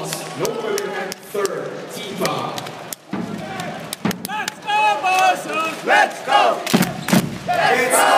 lost. No further at third. T5. Let's go, Boston! Let's go! Let's go!